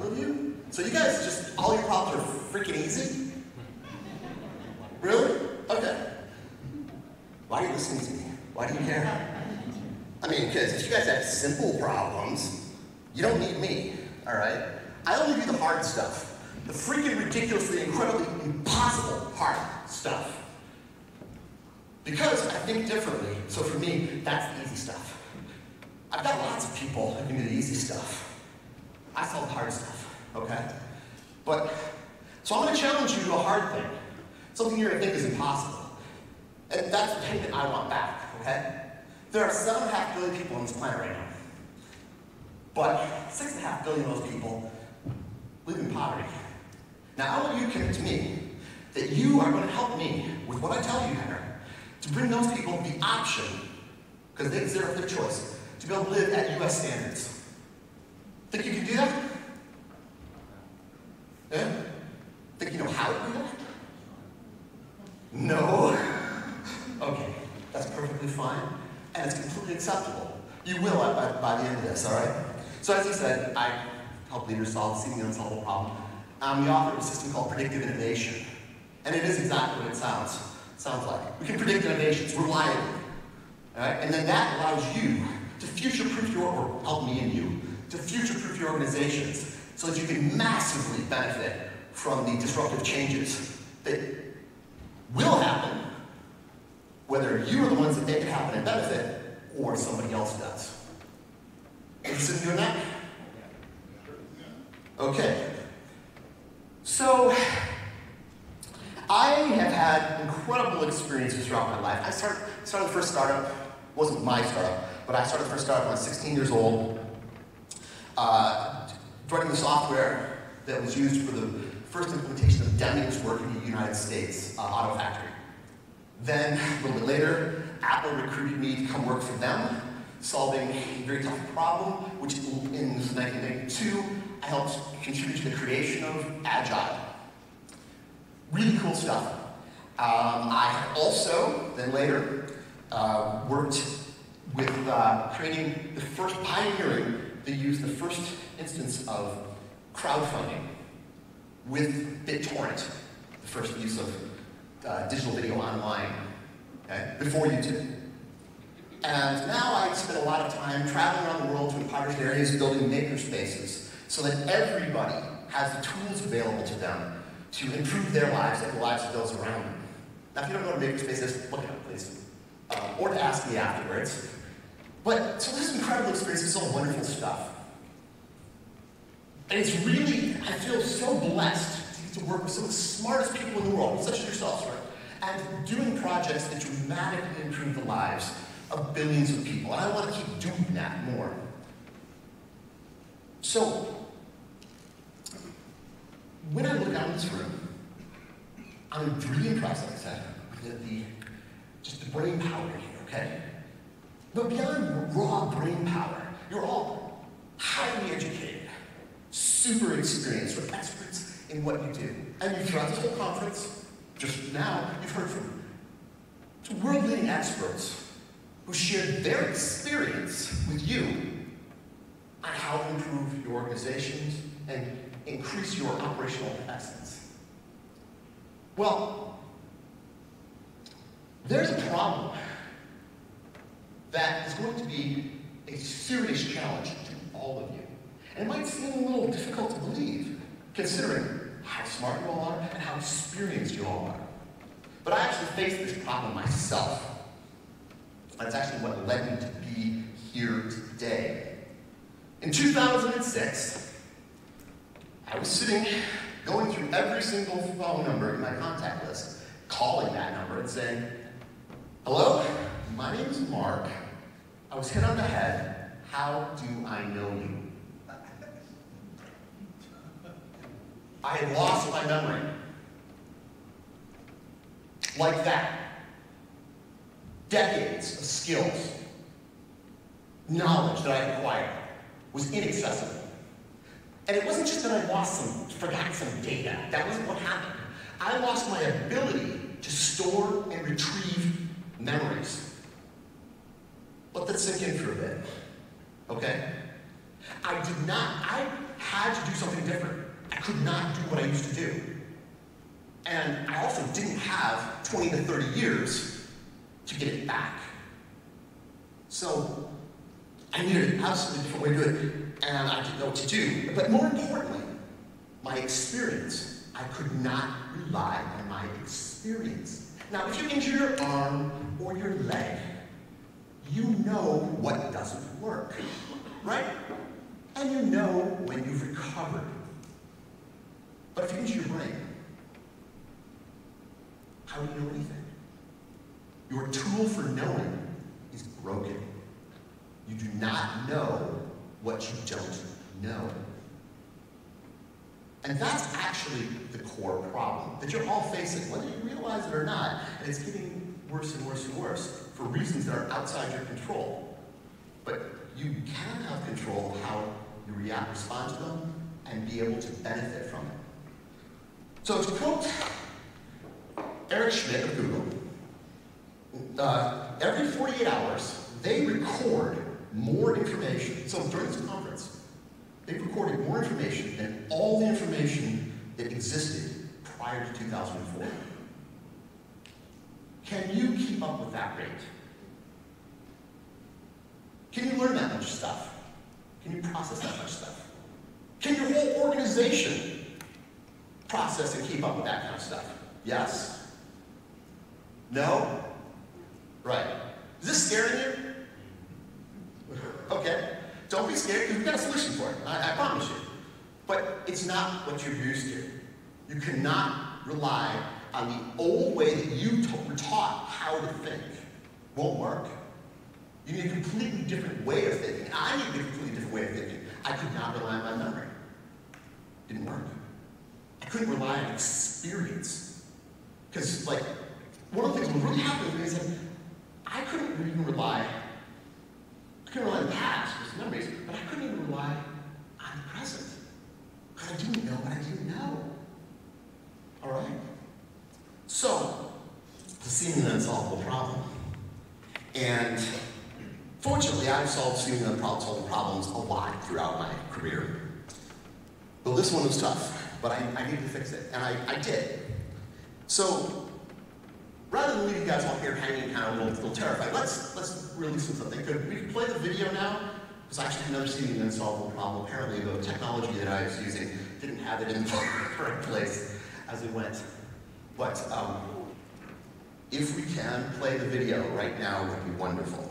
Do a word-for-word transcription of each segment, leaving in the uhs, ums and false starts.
couple of you? So you guys just, all your problems are freaking easy? Really? Okay. Why are you listening to me? Why do you care? I mean, because if you guys have simple problems, you don't need me, all right? I only do the hard stuff. The freaking ridiculously, incredibly impossible hard stuff. Because I think differently, so for me, that's the easy stuff. I've got lots of people who can do the easy stuff. I solve the hard stuff, okay? But, so I'm gonna challenge you to a hard thing. Something you're gonna think is impossible. And that's the thing that I want back, okay? There are seven and a half billion people on this planet right now. But six and a half billion of those people live in poverty. Now, I want you to commit to me that you are going to help me with what I tell you here to bring those people the option, because they deserve their choice, to be able to live at U S standards. Think you can do that? Yeah? Think you know how to do that? No? Okay, that's perfectly fine, and it's completely acceptable. You will by, by the end of this, all right? So as I said, I help leaders solve the seemingly unsolvable problem. I'm the author of a system called predictive innovation, and it is exactly what it sounds sounds like. We can predict innovations reliably, all right? And then that allows you to future-proof your, or help me and you, to future-proof your organizations so that you can massively benefit from the disruptive changes that will happen, whether you are the ones that make it happen and benefit, or somebody else does. Interested in doing that? Okay. So, I have had incredible experiences throughout my life. I started, started the first startup, wasn't my startup, but I started the first startup when I was sixteen years old, uh, writing the software that was used for the first implementation of Deming's work in the United States uh, Auto Factory. Then, a little bit later, Apple recruited me to come work for them, solving a very tough problem, which in nineteen ninety-two, I helped contribute to the creation of Agile. Really cool stuff. Um, I also, then later, uh, worked with uh, creating the first, pioneering, they used the first instance of crowdfunding with BitTorrent, the first use of uh, digital video online, okay, before YouTube. And now I spend a lot of time traveling around the world to impoverished areas, building maker spaces, so that everybody has the tools available to them to improve their lives and the lives of those around them. Now, if you don't know what a maker space is, look it up, please. Um, or to ask me afterwards. But, so this is incredible experience, it's all wonderful stuff. And it's really, I feel so blessed to get to work with some of the smartest people in the world, such as yourselves, right? And doing projects that dramatically improve the lives of billions of people. And I want to keep doing that more. So, when I look out in this room, I'm really impressed, like I said, with the, just the brain power here, okay? But beyond raw brain power, you're all highly educated, super experienced, with experts in what you do. And you, throughout this whole conference, just now, you've heard from two world-leading experts who shared their experience with you on how to improve your organizations and increase your operational excellence. Well, there's a problem that is going to be a serious challenge to all of you. And it might seem a little difficult to believe, considering how smart you all are and how experienced you all are. But I actually faced this problem myself. That's actually what led me to be here today. In two thousand six, I was sitting, going through every single phone number in my contact list, calling that number and saying, hello, my name is Mark. I was hit on the head. How do I know you? I had lost my memory. Like that. Decades of skills, knowledge that I had acquired was inaccessible. And it wasn't just that I lost some, forgot some data. That wasn't what happened. I lost my ability to store and retrieve memories. Let that sink in for a bit, okay? I did not, I had to do something different. I could not do what I used to do. And I also didn't have twenty to thirty years to get it back. So I needed an absolutely different way to do it, and I didn't know what to do. But more importantly, my experience. I could not rely on my experience. Now, if you injure your arm or your leg, you know what doesn't work, right? And you know when you've recovered. But if you injure your brain, how do you know anything? Your tool for knowing is broken. You do not know what you don't know. And that's actually the core problem that you're all facing, whether you realize it or not. And it's getting worse and worse and worse for reasons that are outside your control. But you can have control of how you react, respond to them, and be able to benefit from it. So to quote Eric Schmidt of Google, uh, every forty-eight hours, they record more information. So during this conference, they've recorded more information than all the information that existed prior to two thousand four. Can you keep up with that rate? Can you learn that much stuff? Can you process that much stuff? Can your whole organization process and keep up with that kind of stuff? Yes? No? Right. Is this scaring you? Okay. Don't be scared, because we've got a solution for it. I, I promise you. But it's not what you're used to. You cannot rely on the old way that you were taught how to think. Won't work. You need a completely different way of thinking. I need a completely different way of thinking. I could not rely on my memory. Didn't work. I couldn't rely on experience. Because, like, one of the things that was really happening to me is that I couldn't even rely, I couldn't rely on the past, just memories, but I couldn't even rely on the present. Because I didn't know what I didn't know. All right? So, it's a seemingly unsolvable problem. And fortunately, I've solved seemingly unsolvable problems a lot throughout my career. Well, this one was tough, but I, I needed to fix it, and I, I did. So, rather than leave you guys all here hanging kind of a little, little terrified, let's, let's release something. Could we play the video now? It was actually another seemingly unsolvable problem. Apparently, the technology that I was using didn't have it in the correct place as we went. But um, if we can play the video right now, it would be wonderful.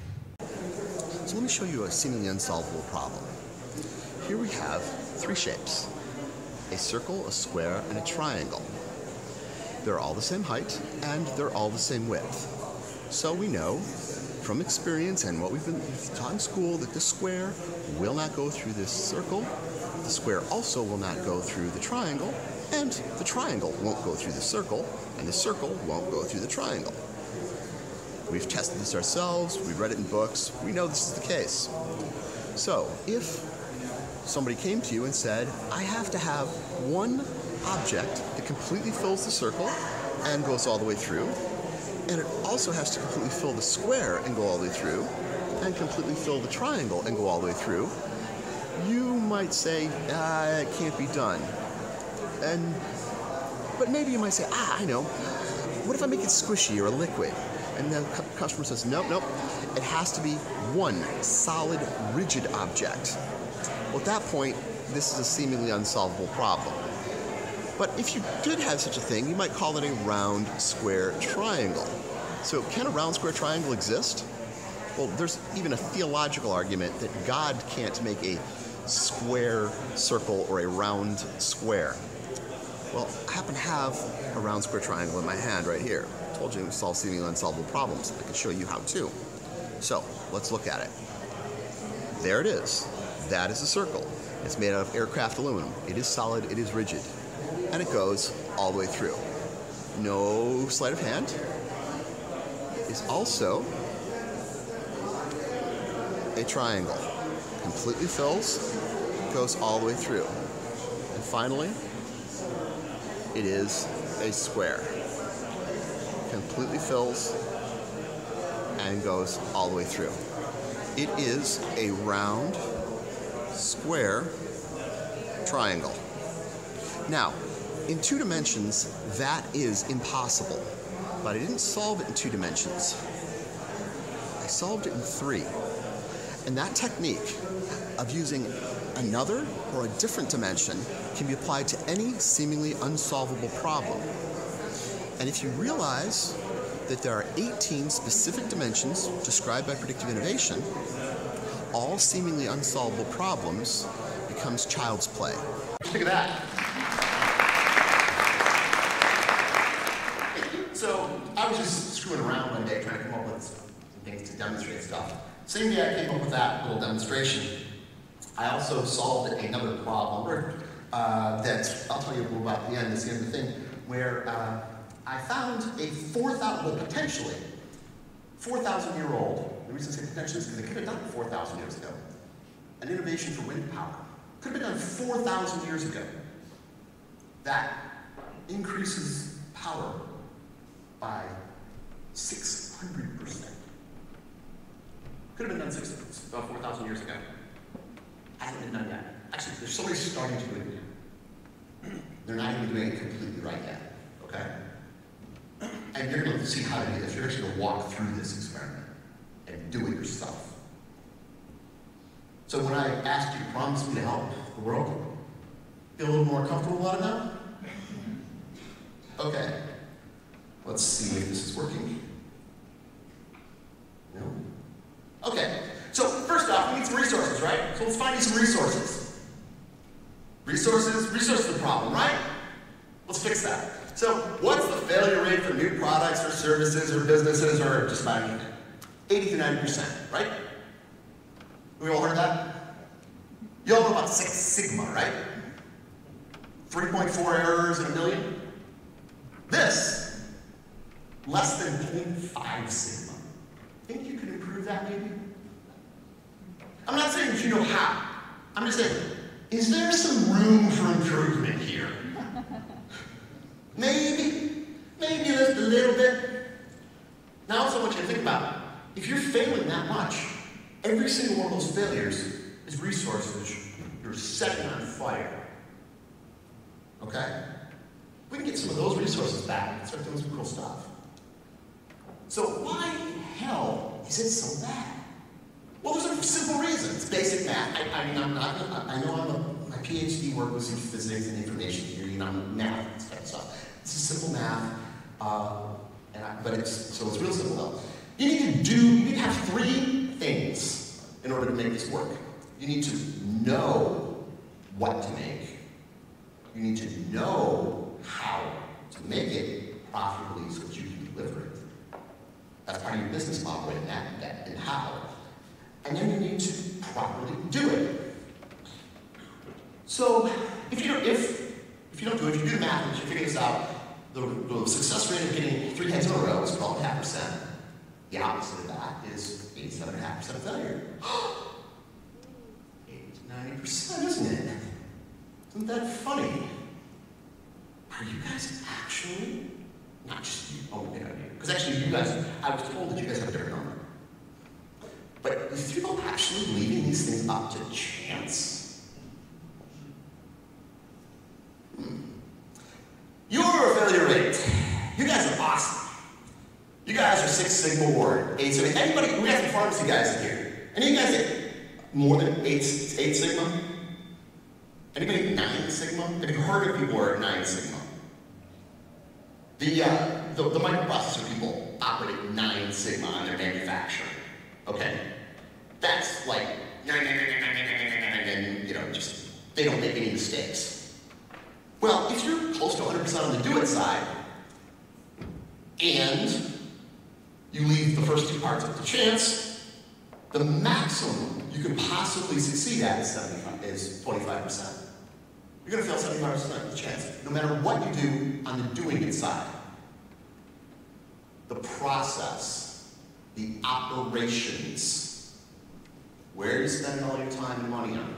So let me show you a seemingly unsolvable problem. Here we have three shapes: a circle, a square, and a triangle. They're all the same height, and they're all the same width. So we know from experience and what we've been taught in school that the square will not go through this circle, the square also will not go through the triangle, and the triangle won't go through the circle, and the circle won't go through the triangle. We've tested this ourselves, we've read it in books, we know this is the case. So if somebody came to you and said, I have to have one object that completely fills the circle and goes all the way through, and it also has to completely fill the square and go all the way through, and completely fill the triangle and go all the way through, you might say, ah, it can't be done. And, but maybe you might say, ah, I know, what if I make it squishy or a liquid? And the cu- customer says, nope, nope, it has to be one solid, rigid object. Well, at that point, this is a seemingly unsolvable problem. But if you did have such a thing, you might call it a round, square, triangle. So can a round, square, triangle exist? Well, there's even a theological argument that God can't make a square circle or a round square. Well, I happen to have a round, square, triangle in my hand right here. I told you we solve seemingly unsolvable problems. I can show you how to. So let's look at it. There it is. That is a circle. It's made out of aircraft aluminum. It is solid, it is rigid. And it goes all the way through. No sleight of hand. Is also a triangle. Completely fills, goes all the way through. And finally, it is a square. Completely fills and goes all the way through. It is a round, square, triangle. Now, in two dimensions, that is impossible. But I didn't solve it in two dimensions. I solved it in three. And that technique of using another or a different dimension can be applied to any seemingly unsolvable problem. And if you realize that there are eighteen specific dimensions described by predictive innovation, all seemingly unsolvable problems becomes child's play. Look at that. So I was just screwing around one day trying to come up with some things to demonstrate stuff. Same day I came up with that little demonstration, I also solved another problem uh, that I'll tell you about at the end. This is the end of the thing, where uh, I found a four thousand, well, potentially four thousand year old. The reason I say potentially is because it could have done it four thousand years ago. An innovation for wind power could have been done four thousand years ago. That increases power by six hundred percent. Could have been done six, about four thousand years ago. Hasn't been done yet. Actually, there's somebody starting to do it now. They're not even doing it completely right yet, okay? And you're going to see how to do this. You're actually going to walk through this experiment and do it yourself. So when I asked you to promise me to help the world, feel a little more comfortable about it now? Okay. Let's see if this is working. No? Okay. So first off, we need some resources, right? So let's find you some resources. Resources, resources are the problem, right? Let's fix that. So what's the failure rate for new products or services or businesses or just about anything? eighty to ninety percent, right? We all heard that? You all know about Six Sigma, right? three point four errors in a million? This, less than zero point five sigma. Think you could improve that maybe? I'm not saying that you know how. I'm just saying, is there some room for improvement here? Maybe, maybe just a little bit. Now I also want you to think about, if you're failing that much, every single one of those failures is resources you're setting on fire. Okay? We can get some of those resources back and start doing some cool stuff. So why in hell is it so bad? Well, there's a simple reason. It's basic math. I, I mean, I'm not, I know I'm a, my PhD work was in physics and information theory, and I'm math and stuff. So this is simple math, uh, and I, but it's, so it's real simple though. You need to do, you need to have three things in order to make this work. You need to know what to make. You need to know how to make it profitably so that you can deliver it. That's part of your business model, right? That, that, and how. And then you need to properly do it. So if you don't, if, if you don't do it, if you do the math and you figure this out, the, the success rate of getting three heads in a row is twelve point five percent. The opposite of that is eighty-seven point five percent failure. eighty to ninety percent, isn't it? Isn't that funny? Are you guys actually, not just you, oh, yeah, because actually you guys, I was told that you guys have a different number. But is people actually leaving these things up to chance? Hmm. Your failure rate. You guys are awesome. You guys are Six Sigma or eight Sigma. Anybody, we got some pharmacy guys in here. Any of you guys get more than eight, eight Sigma? Anybody nine Sigma? Have you heard of people who are nine Sigma? The, uh, the, the microprocessor people operate nine Sigma on their manufacturing. Okay? That's like, and you know, just, they don't make any mistakes. Well, if you're close to one hundred percent on the do-it side, and you leave the first two parts up to chance, the maximum you can possibly succeed at is, seventy-five, is twenty-five percent. You're going to fail seventy-five percent of the chance, no matter what you do on the doing it side. The process, the operations, where are you spending all your time and money on?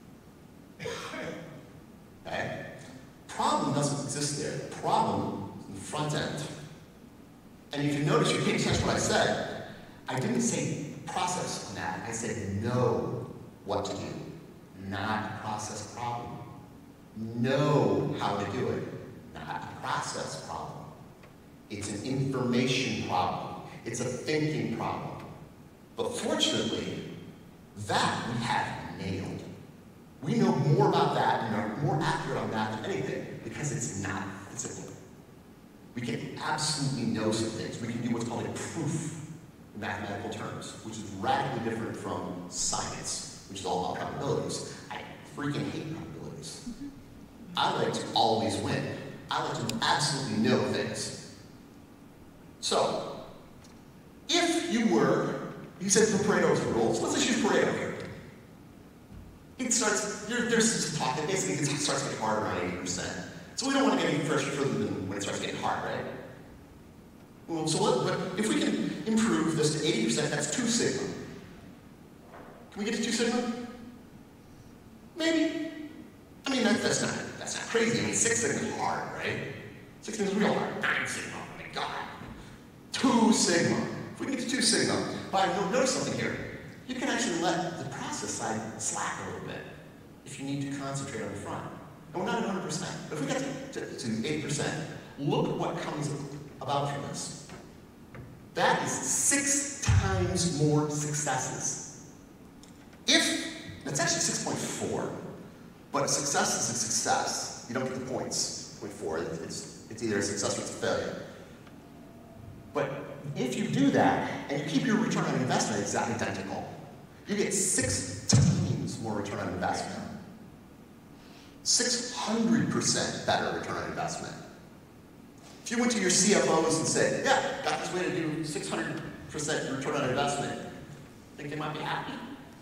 Okay? Problem doesn't exist there. The problem is in the front end. And if you notice, you're paying attention to what I said, I didn't say process on that. I said know what to do, not process problem. know how to do it. Not a process problem. It's an information problem. It's a thinking problem. But fortunately, that we have nailed. We know more about that and are more accurate on that than anything because it's not physical. We can absolutely know some things. We can do what's called a proof in mathematical terms, which is radically different from science, which is all about probabilities. I freaking hate probabilities. I like to always win. I like to absolutely know things. So, if you were, you said for Pareto's rules, let's just use Pareto here. It starts, there's some talk that basically it starts getting hard around eighty percent. So we don't want to get any further than when it starts getting hard, right? Well, so let, but if we can improve this to eighty percent, that's two sigma. Can we get to two sigma? Maybe. I mean, that, that's not that's not crazy. I mean, six sigma is hard, right? Six sigma is real hard. Nine sigma, oh my god. Two sigma. If we can get to two sigma, but notice something here. You can actually let the process side slack a little bit if you need to concentrate on the front. And we're not at one hundred percent. But if we get to, to, to eighty percent, look at what comes about from this. That is six times more successes. If, that's actually six point four, but a success is a success. You don't get the points. zero point four, it's, it's either a success or it's a failure. But if you do that, and you keep your return on investment exactly identical, you get six times more return on investment. six hundred percent better return on investment. If you went to your C F Os and said, yeah, got this way to do six hundred percent return on investment, think they might be happy?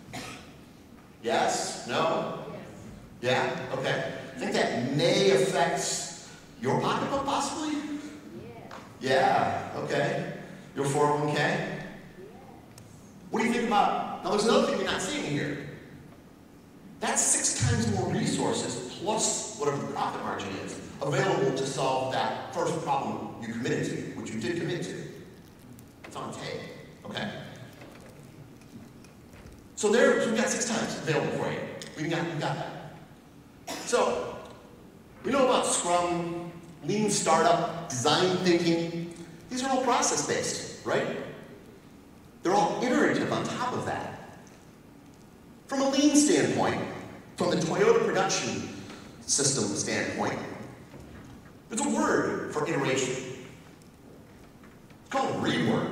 Yes? No? Yeah? Okay. Think that may affect your pocketbook, possibly? Yeah, okay. Your four oh one K? What do you think about, now there's another thing you're not seeing here. That's six times more resources plus whatever the profit margin is available to solve that first problem you committed to, which you did commit to. It's on tape, okay? So there, so we've got six times available for you. We got, we got that. So, we know about Scrum, Lean Startup, design thinking. These are all process-based, right? They're all iterative on top of that. From a lean standpoint, from the Toyota production system standpoint, there's a word for iteration. It's called rework.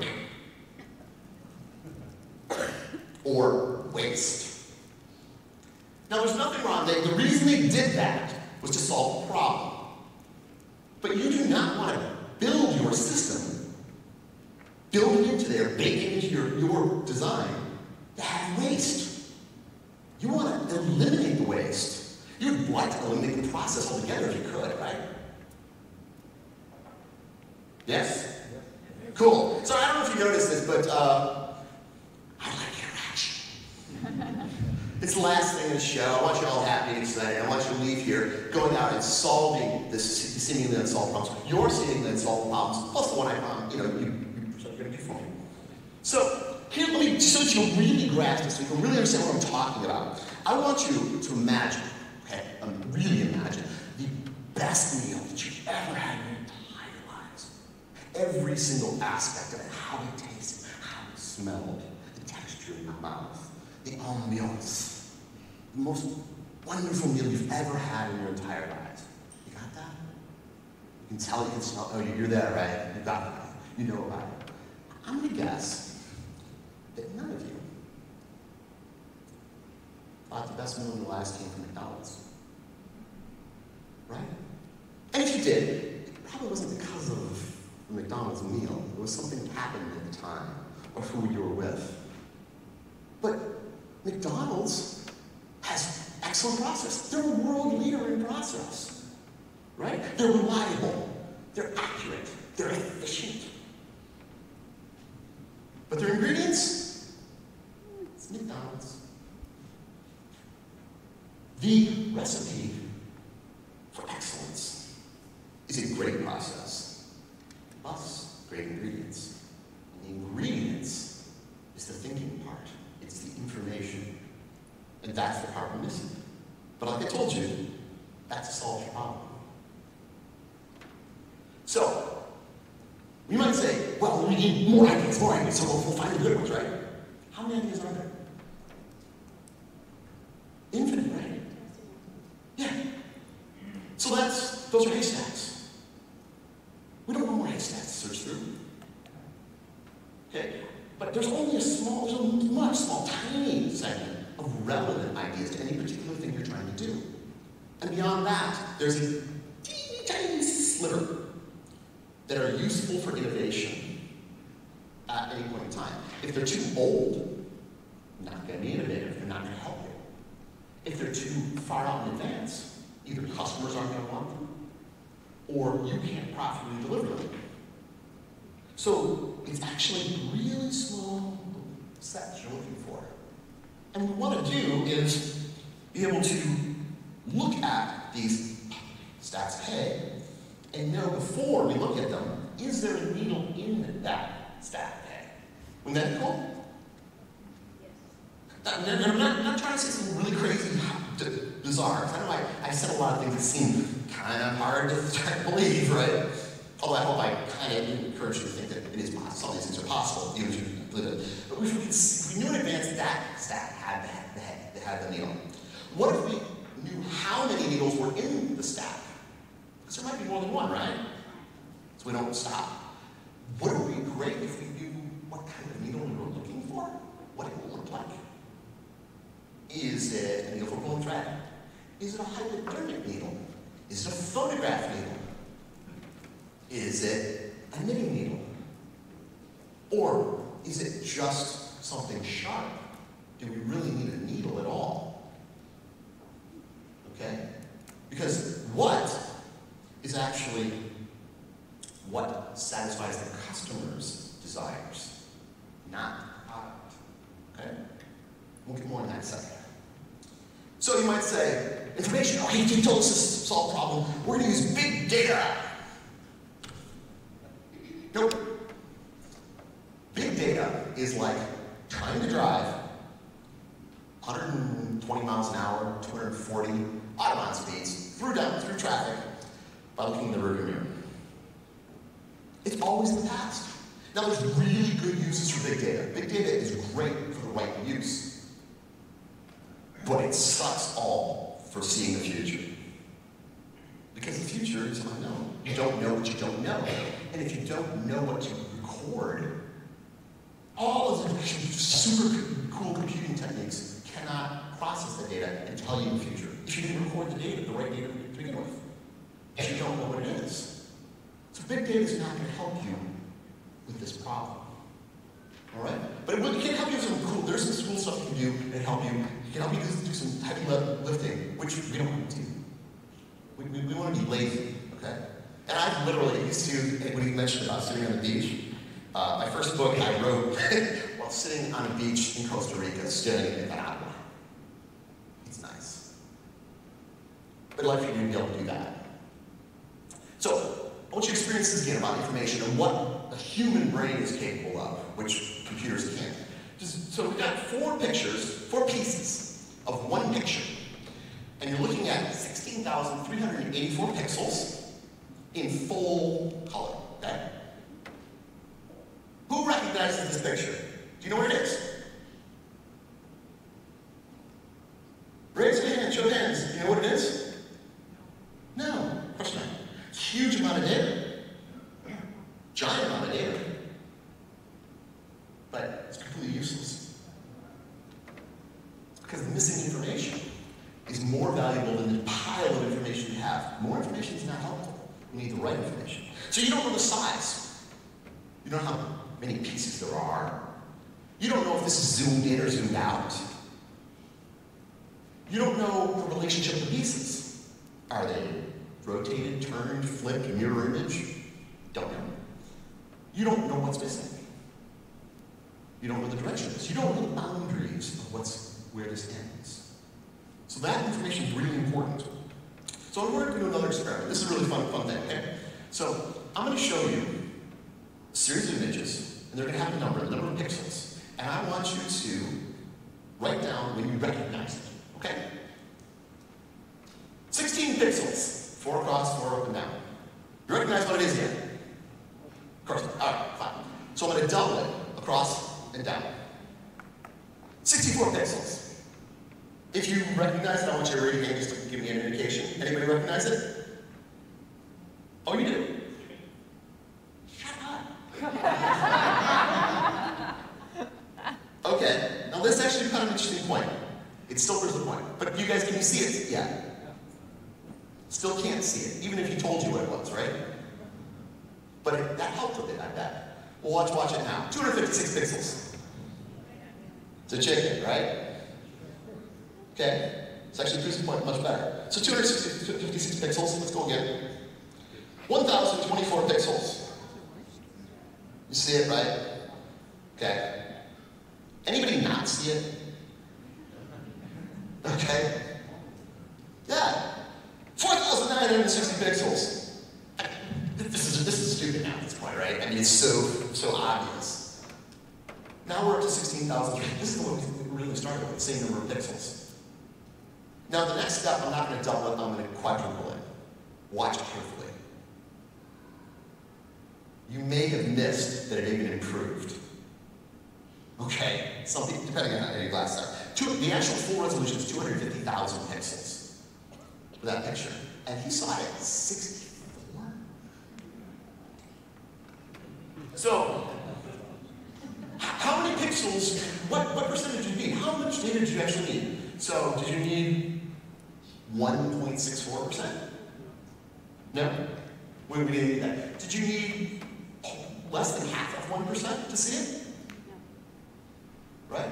Or waste. Now there's nothing wrong. They, the reason they did that was to solve a problem. But you do not want to build your system, build it into there, bake it into your, your design, to have waste. You want to eliminate the waste. You'd like to eliminate the process altogether if you could, right? Yes? Cool. So I don't know if you noticed this, but uh, I like interaction. It's the last thing in the show. I want you all happy and excited. I want you to leave here going out and solving this seemingly unsolved problems. You're seemingly unsolved problems, plus the one I found, you know, you, you're going to do for me. So, here, let me, so that you'll really grasp this, so you can really understand what I'm talking about. I want you to imagine, okay, um, really imagine, the best meal that you've ever had in your entire lives. Every single aspect of it, how it tasted, how it smelled, the texture in your mouth, the ambiance, the most wonderful meal you've ever had in your entire lives. You got that? You can tell, you can smell, oh, you're there, right? You got that. You know about it. I'm going to guess that none of you thought the best meal in your lives came from McDonald's. Right? And if you did, it probably wasn't because of the McDonald's meal. It was something that happened at the time, or who you were with. But McDonald's has excellent process. They're a world leader in process, right? They're reliable, they're accurate, they're efficient. But their ingredients, it's McDonald's. The recipe for excellence is a great process, plus great ingredients. And the ingredients is the thinking part. It's the information. And that's the part we're missing. But like I told you, That's a solved problem. So, we might say, well, we need more ideas, more ideas, so we'll, we'll find the good ones, right? How many ideas are there? Infinite, right? Yeah. So that's, those are haystacks. We don't want more haystacks to search through. Okay? But there's only a small, there's a much small, tiny segment of relevant ideas to any particular thing you're trying to do. And beyond that, there's a teeny tiny sliver that are useful for innovation at any point in time. If they're too old, not going to be innovative, they're not going to help you. If they're too far out in advance, either customers aren't going to want them, or you can't profitably deliver them. So it's actually really small sets you're looking for. And what we want to do is be able to look at these stacks of hay and know before we look at them, is there a needle in that stack of hay? Wouldn't that be cool? Yes. I'm not, not trying to say something really crazy, bizarre. I know I, I said a lot of things that seem kind of hard to try to believe, right? Although I hope I kind of encourage you to think that it is possible. Some of these things are possible, even if you believe it. But if we, could see, if we knew in advance that stack had the, the, had the needle, what if we knew how many needles were in the stack? Because there might be more than one, right? So we don't stop. Wouldn't it be great if we knew what kind of needle we were looking for? What it would look like? Is it a needle for pulling thread? Is it a hypodermic needle? Is it a photograph needle? Is it a knitting needle? Or is it just something sharp? Do we really need a needle at all? Okay? Because what is actually what satisfies the customer's desires, not the product. Okay? We'll get more on that in a second. So you might say, information, okay, you told us this to solve a problem, we're going to use big data. Nope. Big data is like trying to drive one hundred twenty miles an hour, two hundred forty Autobahn speeds through down through traffic by looking in the rearview mirror. It's always the past. Now there's really good uses for big data. Big data is great for the right use, but it sucks all for seeing the future. Because the future is unknown. You don't know what you don't know. And if you don't know what to record, all of the super cool computing techniques cannot process the data and tell you the future. If you didn't record the data, the right data to begin with. If you don't know what it is. So big data is not going to help you with this problem. All right? But it, it can help you with some cool, there's some cool stuff you can do and help you. It can help you do some heavy lifting, which we don't want to do. We, we, we want to be lazy, okay? And I literally used to, when you mentioned about sitting on the beach, uh, my first book I wrote while sitting on a beach in Costa Rica, staring at Nicaragua. It's nice. But I'd like for you to be able to do that. So, I want you to experience this again about information and what a human brain is capable of, which computers can't. Just, so we've got four pictures, four pieces of one picture. And you're looking at sixteen thousand three hundred eighty-four pixels in full color, okay? Who recognizes this picture? Do you know what it is? Raise your hand, show of hands. Do you know what it is? No, of course not. Huge amount of data. Giant amount of data. But it's completely useless. It's because the missing information is more valuable than the pile of information you have. More information is not helpful. You need the right information. So you don't know the size. You don't know how many pieces there are. You don't know if this is zoomed in or zoomed out. You don't know the relationship of the pieces. Are they rotated, turned, flipped, mirror image? Don't know. You don't know what's missing. You don't know the direction of this. You don't know the boundaries of what's where this ends. So that information is really important. So we're going to do another experiment. This is a really fun, fun thing, okay? So I'm going to show you a series of images, and they're going to have a number, a number of pixels. And I want you to write down when you recognize it, okay? sixteen pixels. pixels. Four across, four up and down. You recognize what it is yet? Of course not. All right, fine. So I'm going to double it across and down. sixty-four pixels. If you recognize it, I want you to raise your hand just to give me an indication. Anybody recognize it? Oh, you do? Shut up. Okay, now this is actually kind of an interesting point. It still proves the point. But you guys, can you see it? Yeah. Still can't see it, even if you told you what it was, right? But it, that helped a bit, I bet. Well, watch, watch it now. two hundred fifty-six pixels. It's a chicken, right? Okay, it's actually proves the point much better. So two hundred fifty-six pixels, let's go again. one thousand twenty-four pixels. You see it, right? Okay. Anybody not see it? Okay. Yeah. four thousand nine hundred sixty pixels. This is, this is stupid now at this point, right? I mean, it's so, so obvious. Now we're up to sixteen thousand. This is the one we really started with, the same number of pixels. Now the next step, I'm not going to double it, I'm going to quadruple it. Watch carefully. You may have missed that it even improved. Okay, something, depending on how your glasses are. Two, the actual full resolution is two hundred fifty thousand pixels for that picture. And he saw it at sixty-four. So, how many pixels, what, what percentage do you need? How much data do you actually need? So, did you need one point six four percent? No? We didn't need that. Did you need less than half of one percent to see it? Right?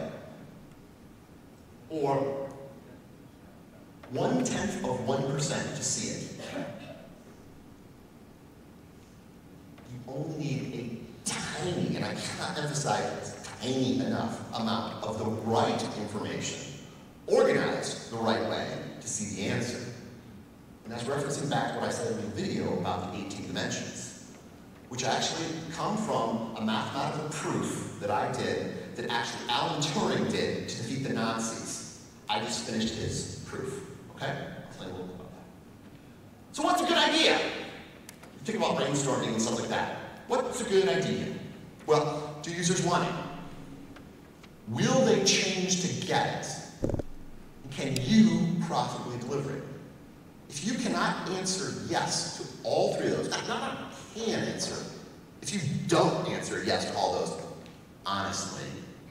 Or one-tenth of one percent to see it. You only need a tiny, and I cannot emphasize tiny enough amount of the right information, organized the right way, to see the answer. And that's referencing back to what I said in the video about the eighteen dimensions, which actually come from a mathematical proof that I did, that actually Alan Turing did to defeat the Nazis. I just finished his proof, okay? I'll explain a little bit about that. So what's a good idea? Think about brainstorming and stuff like that. What's a good idea? Well, do users want it? Will they change to get it? Can you profitably deliver it? If you cannot answer yes to all three of those, not, not can answer, if you don't answer yes to all those, honestly,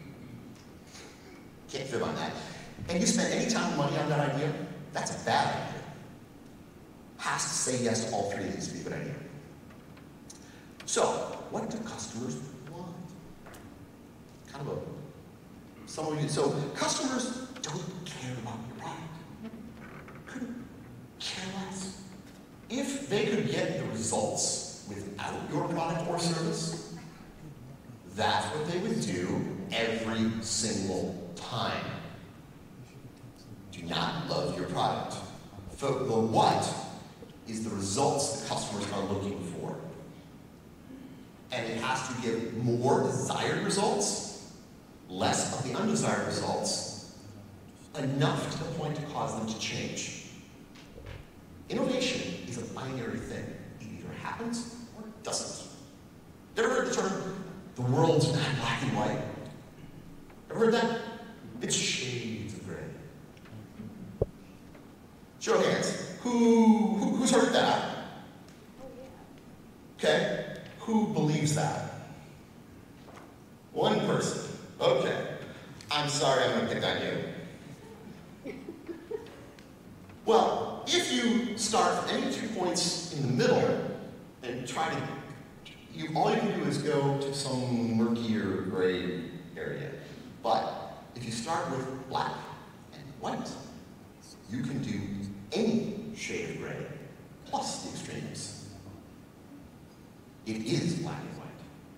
can't fib on that, and you spend any time and money on that idea, that's a bad idea. Has to say yes to all three of these to be a good idea. So, what do customers want? Kind of a, some of you, so customers don't care about your product. Couldn't care less. If they could get the results without your product or service, that's what they would do every single time. Do not love your product. The what is the results that customers are looking for. And it has to give more desired results, less of the undesired results, enough to the point to cause them to change. Innovation is a binary thing. It either happens or it doesn't. You ever heard the term, the world's not black and white? Ever heard that? It's shades of gray. Show of hands. Who, who, who's heard that? Okay. Who believes that? One person. Okay. I'm sorry, I'm going to pick on you. Well, if you start from any two points in the middle and try to, you, all you can do is go to some murkier gray area. But if you start with black and white, you can do any shade of gray plus the extremes. It is black and white.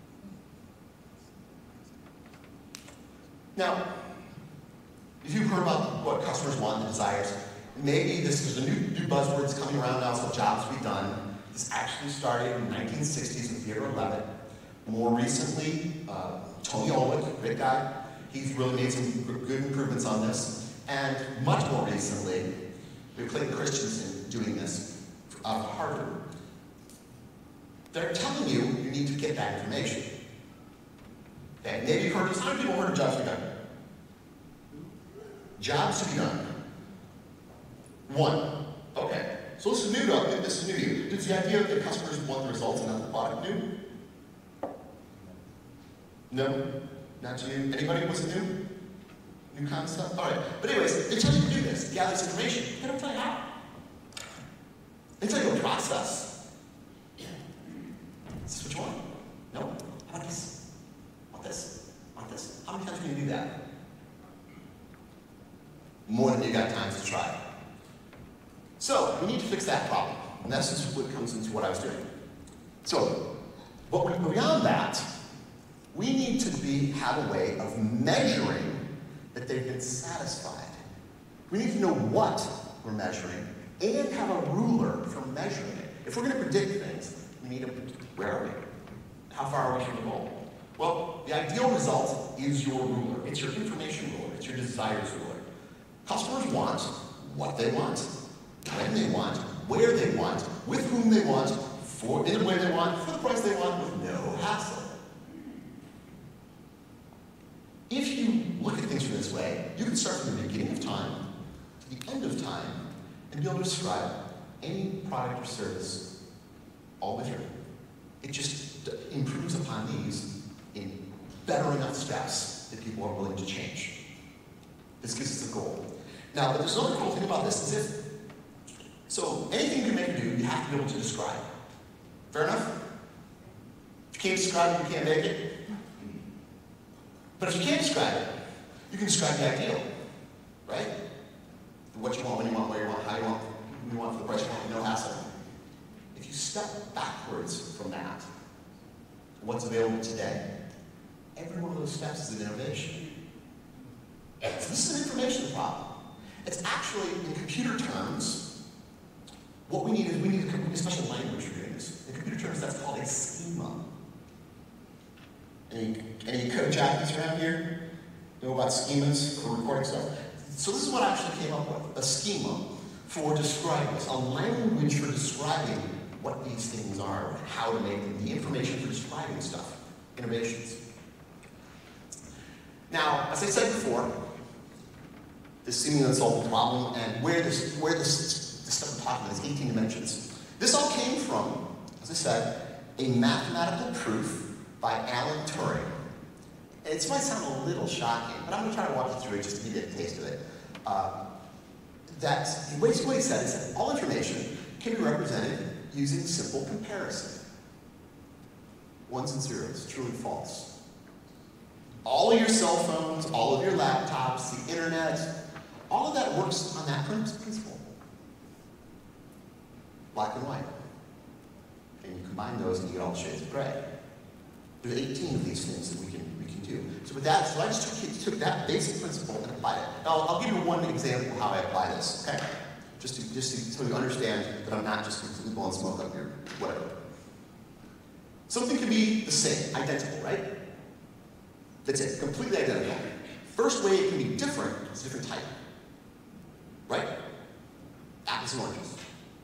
Now, if you've heard about what customers want, the desires, maybe this is a new, new buzzword that's coming around now, so jobs to be done. This actually started in the nineteen sixties with Theodore Levitt. More recently, uh, Tony Olwick, great guy, he's really made some good improvements on this. And much more recently, we have Clayton Christensen doing this out of Harvard. They're telling you you need to get that information. Okay, maybe you've heard of, how many people heard of jobs to be done? Jobs to be done. One. Okay. So this is new to this is new to you. It's the idea that the customers want the results and not the product new? No? Not to you? Anybody? Was it new? New concept? Alright. But anyways, they tell you to do this, gather this information. They don't tell you how. They tell you a process. Yeah. Is this what you want? No? How about this? Want this? Want this? How many times can you do that? More than you got time to try. So, we need to fix that problem. And that's just what comes into what I was doing. So, but we, beyond that, we need to be, have a way of measuring that they've been satisfied. We need to know what we're measuring and have a ruler for measuring it. If we're going to predict things, we need to predict where are we? How far are we from the goal? Well, the ideal result is your ruler. It's your information ruler. It's your desires ruler. Customers want what they want, when they want, where they want, with whom they want, for, in the way they want, for the price they want, with no hassle. If you look at things from this way, you can start from the beginning of time to the end of time and be able to describe any product or service all the way through. It just improves upon these in better enough steps that people are willing to change. This gives us a goal. Now, but there's another cool thing about this, is if, so anything you can make or do, you have to be able to describe. Fair enough? If you can't describe it, you can't make it. But if you can't describe it, you can describe the ideal, right? What you want, when you want, where you want, how you want, who you want, for the price you want, no hassle. If you step backwards from that, what's available today, every one of those steps is an innovation. So this is an information problem. It's actually, in computer terms, what we need is, we need a special language for doing this. In computer terms, that's called a schema. Any, any code jockeys around here know about schemas for recording stuff? So this is what I actually came up with, a schema for describing this, a language for describing what these things are, and how to make them, the information for describing stuff, innovations. Now, as I said before, this seemingly unsolvable problem and where this, where this, this stuff I'm talking about is eighteen dimensions. This all came from, as I said, a mathematical proof by Alan Turing. It might sound a little shocking, but I'm going to try to walk you through it just to give you a taste of it. Uh, that, what he said is that all information can be represented using simple comparison. Ones and zeros, true and false. All of your cell phones, all of your laptops, the internet, all of that works on that principle. Black and white. And you combine those and you get all the shades of gray. There's eighteen of these things that we can we can do. So with that, so I just took, took that basic principle and applied it. Now I'll give you one example of how I apply this. Okay, just to just to, so you understand that I'm not just completely blowing smoke up here, whatever. Something can be the same, identical, right? That's it, completely identical. First way it can be different is a different type, right? Apples and oranges.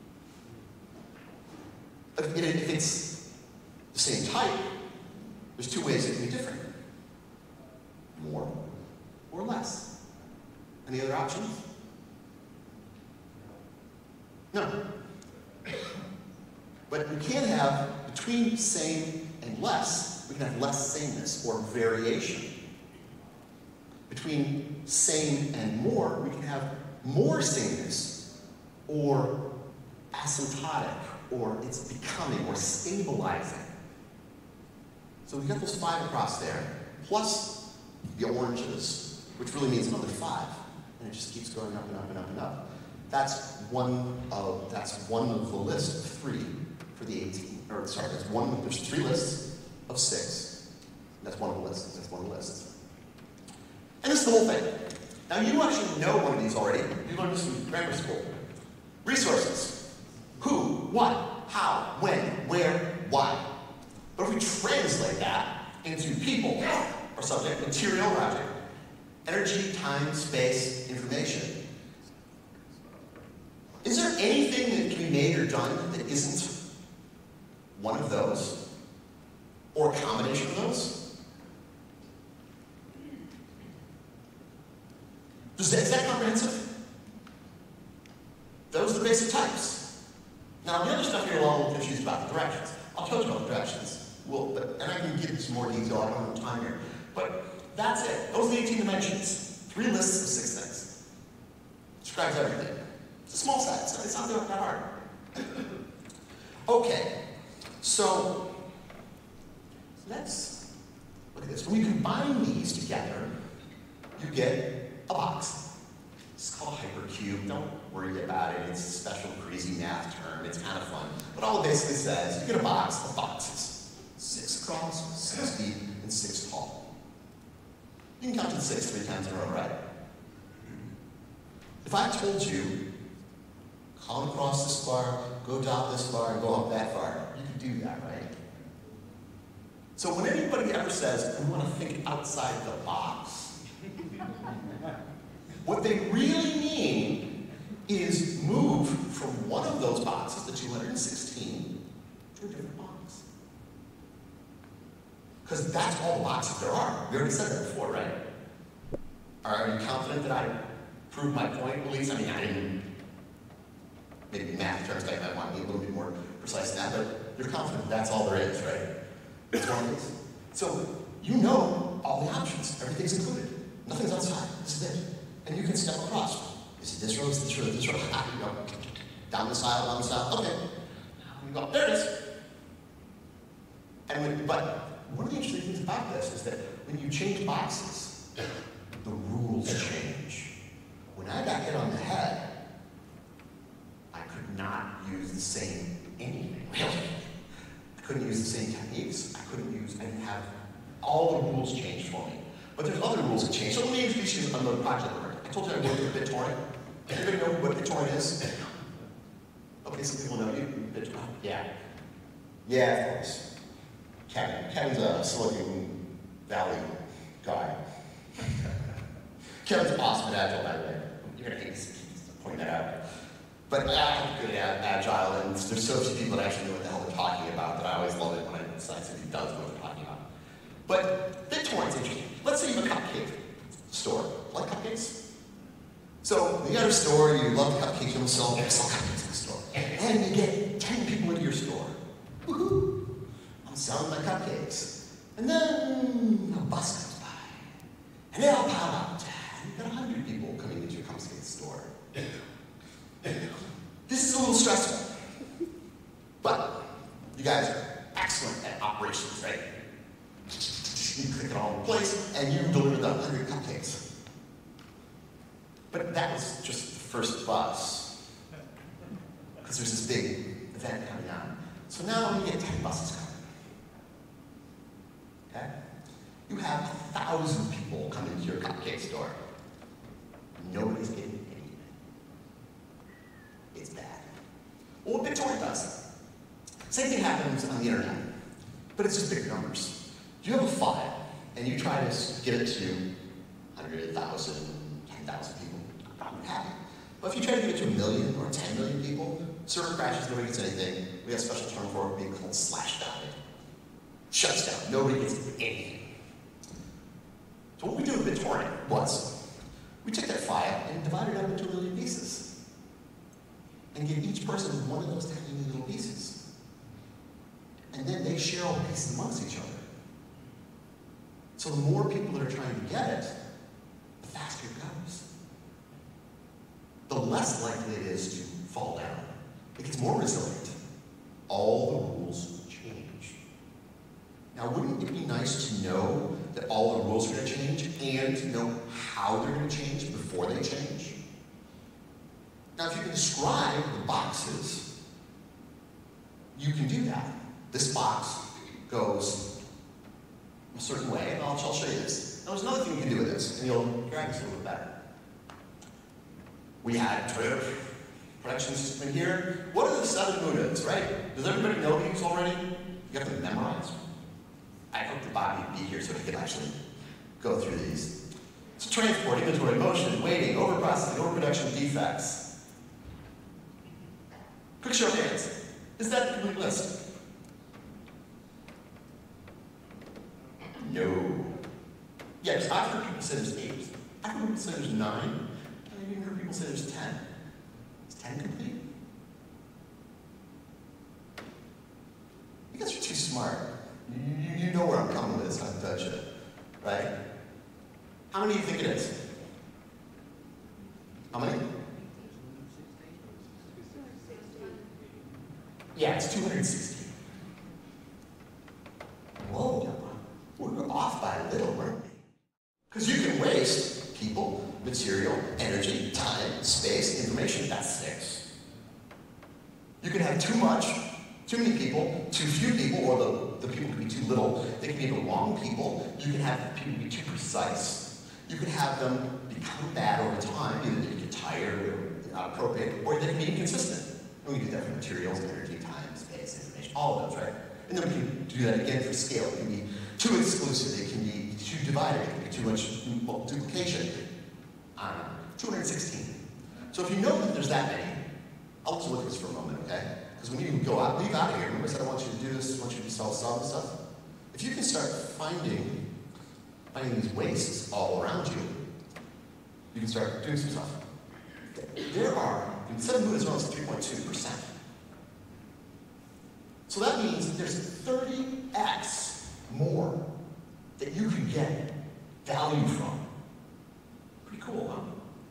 But if, if it's the same type, there's two ways it can be different. More or less. Any other options? No. But we can have, between same and less, we can have less sameness or variation. Between same and more, we can have more sameness or asymptotic, or it's becoming or stabilizing. So we got those five across there, plus the oranges, which really means another five, and it just keeps going up and up and up and up. That's one of that's one of the list of three for the eighteen. Or sorry, that's one. There's three lists of six. That's one of the lists. That's one of the lists. And this is the whole thing. Now you actually know one of these already. You learned this in grammar school. Resources: who, what, how, when, where, why. But if we translate that into people, or subject, material, or object, energy, time, space, information, Is there anything that can be made or done that isn't one of those? Or a combination of those? Is that, is that comprehensive? Those are the basic types. Now, the other stuff you're a little confused about, the directions. I'll tell you about the directions. Well, but, and I can give you some more detail, I don't have time here. But that's it. Those are the eighteen dimensions. Three lists of six things. Describes everything. It's a small set, so it's not that hard. Okay, so let's look at this. When you combine these together, you get a box. It's called a hypercube. Don't worry about it. It's a special crazy math term. It's kind of fun. But all it basically says, you get a box of boxes. Six across, six deep, and six tall. You can count to six three times in a row, right? If I told you, come across this far, go dot this far, and go up that far, you could do that, right? So when anybody ever says, we want to think outside the box, what they really mean is move from one of those boxes, the two hundred sixteen, to a different box. Because that's all the boxes there are. We already said that before, right? Are you confident that I proved my point, at least? I mean, I didn't, maybe in math terms, I might want to be a little bit more precise than that, but you're confident that's all there is, right? It's one of these. So you know all the options. Everything's included. Nothing's outside. This is it. And you can step across. Is it this row? Is it this row? Is it this row? Ah, you go. Down this aisle, down this aisle. Okay. You go. There it is. And when, but one of the interesting things about this is that when you change boxes, the rules change. When I got hit on the head, I could not use the same anything, really. I couldn't use the same techniques. I couldn't use, I didn't have, all the rules changed for me. But there's other rules that change. So let me introduce you to another project I worked. I told you I worked with BitTorrent. Anybody know what BitTorrent is? Okay, some people know you. BitTorrent. Yeah. Yeah, of course. Kevin. Kevin's a Silicon Valley guy. Kevin's awesome at Agile, by the way. You're going to hate to point that out. But I'm good at Agile, and there's so few people that actually know what the hell they're talking about that I always love it when I decide somebody does know what they're talking about. But BitTorrent's interesting. Let's say you have a cupcake store. Like cupcakes? So you got a store, you love cupcakes, you sell, you sell cupcakes in the store. And you get ten people into your store. Woohoo! I'm selling my cupcakes. And then a bus comes by. And they all pile out. And you've got one hundred people coming into your cupcake store. This is a little stressful. But you guys are excellent at operations, right? You click it all in place, and you deliver the one hundred cupcakes. But that was just the first bus. Because there's this big event coming on. So now you get ten buses coming. Okay? You have a thousand people come into your cupcake store. Nobody's getting anything. It's bad. Well, what BitTorrent does, same thing happens on the internet, but it's just bigger numbers. You have a file, and you try to get it to one hundred thousand, ten thousand people, I'm probably happy. But if you try to get it to a million or ten million people, server crashes, nobody gets anything. We have a special term for it being called slash died. Shuts down, nobody gets anything. So what we do with BitTorrent was, we took that file and divided it up into a million pieces. And give each person one of those tiny little pieces. And then they share all the pieces amongst each other. So the more people that are trying to get it, the faster it goes. The less likely it is to fall down. It gets more resilient. All the rules change. Now, wouldn't it be nice to know that all the rules are going to change and to know how they're going to change before they change? Now, if you can describe the boxes, you can do that. This box goes a certain way, and I'll, I'll show you this. Now, there's another thing you can do with this, and you'll drag this a little bit better. We had Toyota production system in here. What are the seven mudas, right? Does everybody know these already? You have them memorized. I hope that Bobby would be here so he could actually go through these. So transport, inventory, motion, waiting, overprocessing, overproduction, defects. Quick show of hands. Is that the complete list? No. Yeah, because I've heard people say there's eight. I've heard people say there's nine. And I've even heard people say there's ten. Is ten complete? You guys are too smart. You, you know where I'm coming with this, don't you? Right? How many do you think it is? How many? Yeah, it's two hundred sixty. Whoa, we were off by a little, weren't we? Because you can waste people, material, energy, time, space, information. That's six. You can have too much, too many people, too few people, or the, the people can be too little. They can be the wrong people. You can have people be too precise. You can have them become bad over time. Either they get tired or not appropriate, or they can be inconsistent. And we can do that for materials, energy, time, space, information, all of those, right? And then we can do that again for scale. It can be too exclusive. It can be too divided. It can be too much duplication. I don't know. two hundred sixteen. So if you know that there's that many, I'll just look at this for a moment, okay? Because when you go out, leave out of here. Remember I said I want you to do this, I want you to solve, solve this stuff? If you can start finding, finding these wastes all around you, you can start doing some stuff. There are, instead of moving as well as three point two percent. So that means that there's thirty x more that you can get value from. Pretty cool, huh?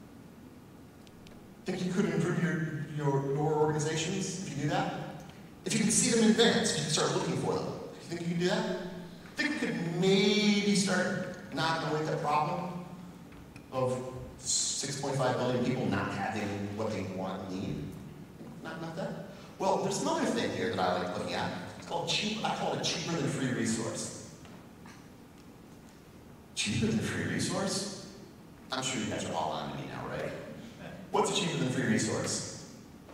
Think you could improve your, your, your organizations if you do that? If you can see them in advance, if you can start looking for them. You think you can do that? Think we could maybe start knocking away that problem of six point five billion people not having what they want and need? Not, not that? Well, there's another thing here that I like looking at. It's called cheap, I call it a cheaper than free resource. Cheaper than free resource? I'm sure you guys are all on to me now, right? What's a cheaper than free resource?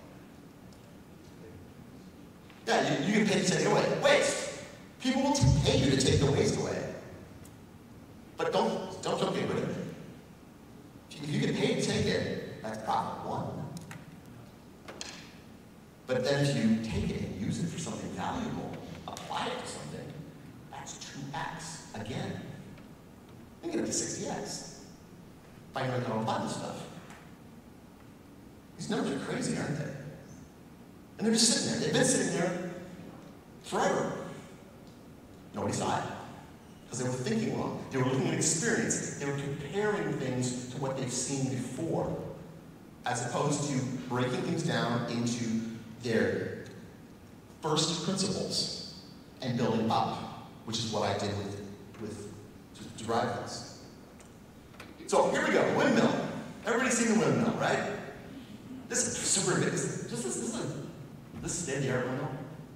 Yeah, you, you get paid to take it away. Waste. People will pay you to take the waste away. But don't, don't, don't get rid of it. If you get paid to take it, that's profit one. But then if you take it and use it for something valuable, apply it to something, that's two x again. You get up to sixty x by knowing how to apply this stuff. These numbers are crazy, aren't they? And they're just sitting there. They've been sitting there forever. Nobody saw it. Because they were thinking wrong. They were looking at experience. They were comparing things to what they've seen before, as opposed to breaking things down into their first principles and building up, which is what I did with, with to derive this. So here we go, windmill. Everybody's seen the windmill, right? This is super big. This, this, this, this is this is state-of-the-art windmill.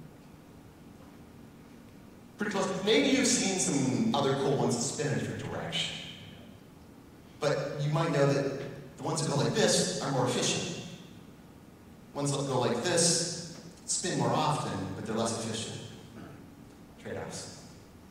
Pretty close. Maybe you've seen some other cool ones that spin in a different direction. But you might know that the ones that go like this are more efficient. Ones that go like this spin more often, but they're less efficient. Trade-offs.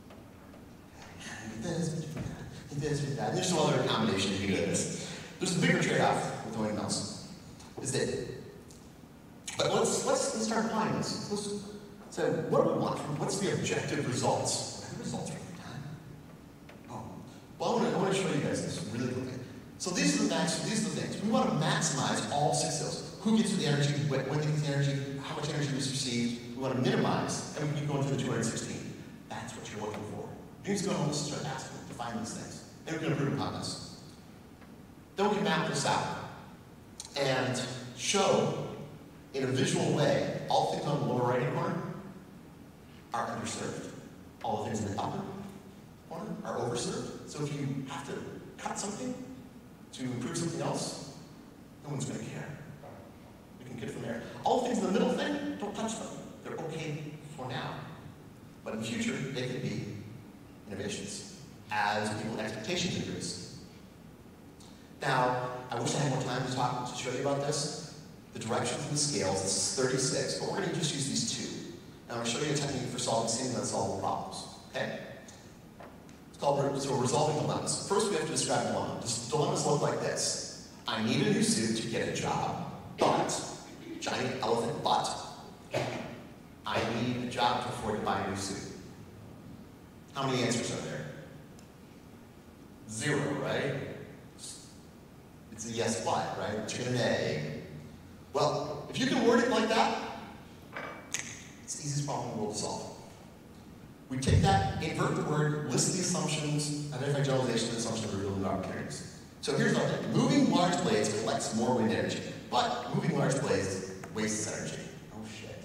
This, this, that. There's no other combination you can do this. There's a bigger trade-off with windmills. Is that? But let's let's let's start applying this. Let's, so what do we want? What's the objective results? What are the results every time? Oh, well, I want to I want to show you guys this really quickly. So these are the max. These are the things we want to maximize all six of those. Who gets the energy? When, when they get the energy? How much energy was received? We want to minimize, and we keep going through the two hundred sixteen. That's what you're looking for. You just go home and start asking, define these things, and we're going to improve upon this. Then we can map this out and show in a visual way all things on the lower right-hand corner are underserved. All the things in the upper corner are overserved. So if you have to cut something to improve something else, no one's going to care. We can get it from there. All the things in the middle thing, don't touch them. They're okay for now. But in the future, they could be innovations as people's expectations increase. Now, I wish I had more time to talk to show you about this. The directions and the scales, this is thirty-six, but we're going to just use these two. Now, I'm going to show you a technique for solving seemingly unsolvable problems. Okay? It's called so we're resolving dilemmas. First, we have to describe dilemma. Dilemmas look like this. I need a new suit to get a job, but, giant elephant but, I need a job to afford to buy a new suit. How many answers are there? Zero, right? It's a yes, but, right? Chicken and egg. Well, if you can word it like that, it's the easiest problem in the world to solve. We take that, invert the word, list the assumptions, identify generalization of the assumption of revealing opportunities. So here's our thing. Moving large blades collects more wind energy, but moving large blades wastes energy. Oh shit.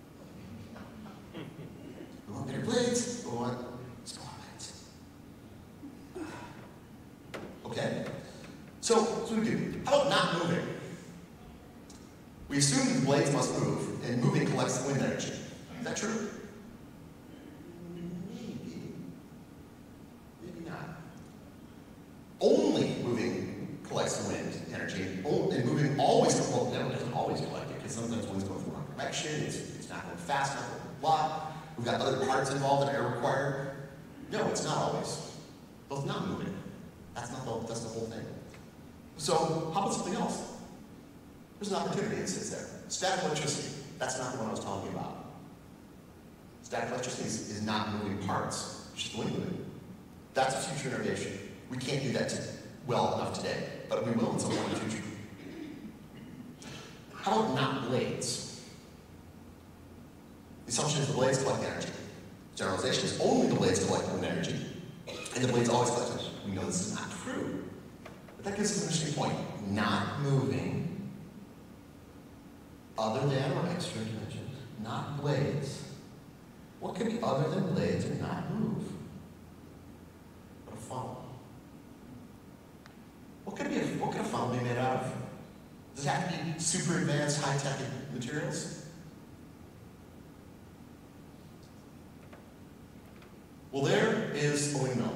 We want bigger blades, we want smaller blades. Okay? So, what do we do? How about not moving? We assume that the blades must move, and moving collects the wind energy. Is that true? Maybe. Maybe not. Only moving collects the wind energy, and moving always, well, no, it doesn't always collect it, because sometimes wind's going the wrong direction, it's, it's not going fast enough, blah, blah. We've got other parts involved that are required. No, it's not always. Well, it's not moving. That's not the, that's the whole thing. So, how about something else? There's an opportunity that sits there. Static electricity. That's not the one I was talking about. Static electricity is, is not moving parts. It's just wind moving. That's a future innovation. We can't do that to, well enough today, but we will at some point in the future. How about not blades? The assumption is the blades collect energy. Generalization is only the blades collect wind energy, and the blades always collect energy. We know this is not true. But that gives us an interesting point. Not moving, other than or extra dimensions, not blades. What could be other than blades and not move? What a funnel. What could be a, what could a funnel be made out of? Does it have to be super advanced, high-tech materials? Well, there is a windmill.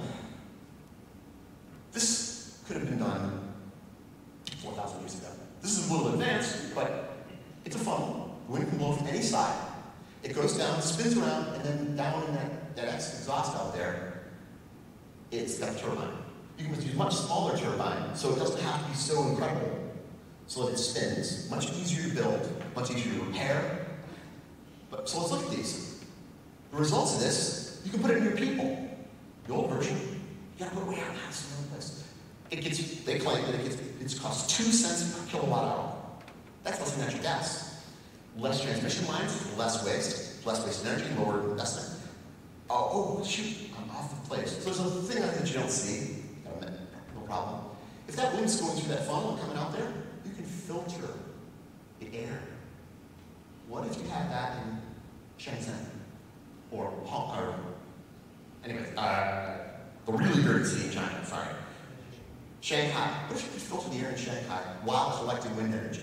This could have been done four thousand years ago. This is a little advanced, but it's a funnel. The wind can blow from any side. It goes down, spins around, and then down in that, that exhaust out there, it's got a turbine. You can use a much smaller turbine, so it doesn't have to be so incredible, so that it spins. Much easier to build, much easier to repair. But, so let's look at these. The results of this, you can put it in your people. The old version, you gotta put it way out in the house in another place. It gets, they claim that it gets, it's cost two cents per kilowatt hour. That's less than natural gas. Less transmission lines, less waste, less wasted energy, lower investment. Oh, oh, shoot, I'm off the place. So there's a thing I think that you don't see. No problem. If that wind's going through that funnel and coming out there, you can filter the air. What if you had that in Shenzhen? Or Hong Kong? Anyway, uh, the really dirty city in China, sorry. Shanghai. What if you could filter the air in Shanghai while collecting wind energy?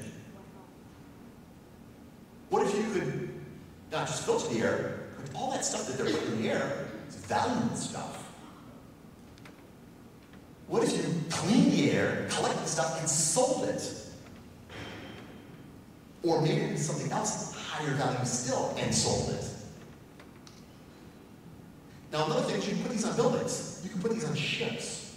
What if you could not just filter the air, but all that stuff that they're putting in the air is valuable stuff? What if you cleaned the air, collected the stuff, and sold it? Or made it into something else higher value still and sold it? Now, another thing is you can put these on buildings. You can put these on ships.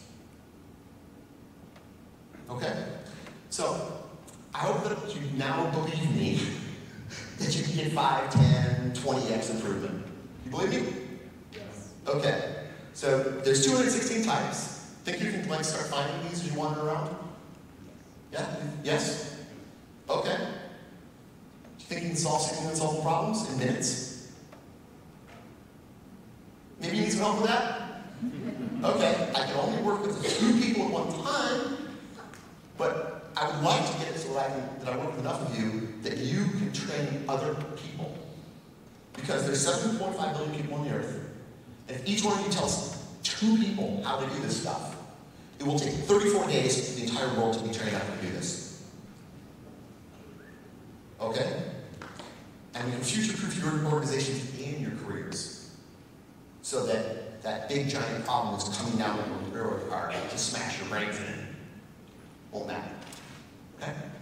Okay? So, I hope that you now believe me that you can get five, ten, twenty x improvement. You believe me? Yes. Okay. So, there's two hundred sixteen types. Think you can like start finding these as you wander around? Yeah? Yes? Okay. Do you think you can solve single unsolvable problems in minutes? Maybe you need some help with that? Okay, I can only work with two people at one time, but I would like to get it so that I, can, that I work with enough of you that you can train other people. Because there's seven point five billion people on the earth, and if each one of you tells two people how to do this stuff, it will take thirty-four days for the entire world to be trained up to do this. Okay? And we can future-proof your organizations and your careers so that that big giant problem that's coming down with a railroad car to smash your brains in won't matter. Okay?